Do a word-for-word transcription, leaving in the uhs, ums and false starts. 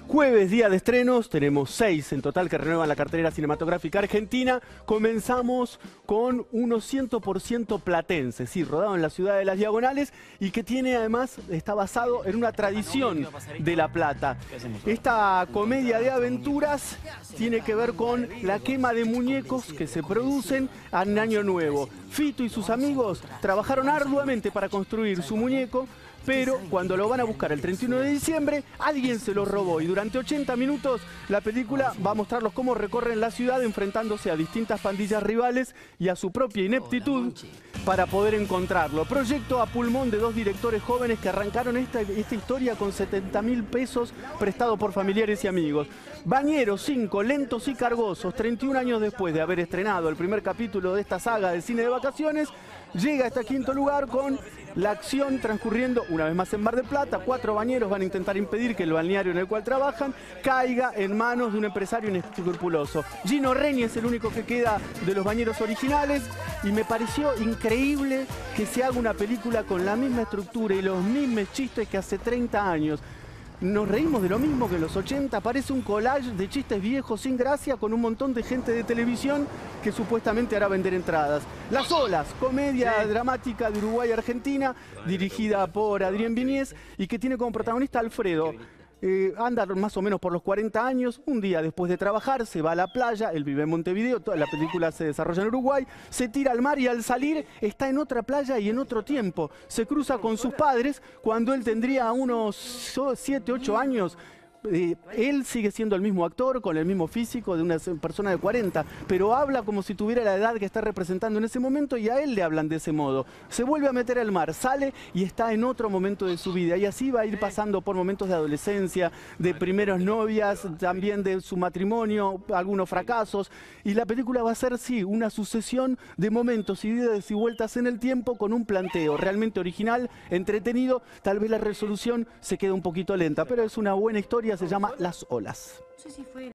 Jueves, día de estrenos, tenemos seis en total que renuevan la cartelera cinematográfica argentina. Comenzamos con unos cien por ciento platense, sí, rodado en la ciudad de Las Diagonales y que tiene además, está basado en una tradición de La Plata. Esta comedia de aventuras tiene que ver con la quema de muñecos que se producen en Año Nuevo. Fito y sus amigos trabajaron arduamente para construir su muñeco, pero cuando lo van a buscar el treinta y uno de diciembre, alguien se lo robó y durante ochenta minutos la película va a mostrarlos cómo recorren la ciudad enfrentándose a distintas pandillas rivales y a su propia ineptitud para poder encontrarlo. Proyecto a pulmón de dos directores jóvenes que arrancaron esta, esta historia con setenta mil pesos prestado por familiares y amigos. Bañeros cinco, lentos y cargosos, treinta y un años después de haber estrenado el primer capítulo de esta saga de cine de vacaciones, llega a este quinto lugar con la acción transcurriendo una vez más en Mar del Plata. Cuatro bañeros van a intentar impedir que el balneario en el cual trabajan caiga en manos de un empresario inescrupuloso. Gino Reni es el único que queda de los bañeros originales y me pareció increíble que se haga una película con la misma estructura y los mismos chistes que hace treinta años. Nos reímos de lo mismo que en los ochenta, parece un collage de chistes viejos sin gracia con un montón de gente de televisión que supuestamente hará vender entradas. Las Olas, comedia sí. dramática de Uruguay y Argentina, dirigida por Adrián Viniés y que tiene como protagonista a Alfredo. Eh, anda más o menos por los cuarenta años, un día después de trabajar se va a la playa, él vive en Montevideo, toda la película se desarrolla en Uruguay, se tira al mar y al salir está en otra playa y en otro tiempo. Se cruza con sus padres cuando él tendría unos siete, ocho años. Eh, él sigue siendo el mismo actor, con el mismo físico de una persona de cuarenta, pero habla como si tuviera la edad que está representando en ese momento y a él le hablan de ese modo. Se vuelve a meter al mar, sale y está en otro momento de su vida y así va a ir pasando por momentos de adolescencia, de primeras novias, también de su matrimonio, algunos fracasos, y la película va a ser, sí, una sucesión de momentos y idas y vueltas en el tiempo con un planteo realmente original, entretenido. Tal vez la resolución se queda un poquito lenta, pero es una buena historia. Se llama Las Olas.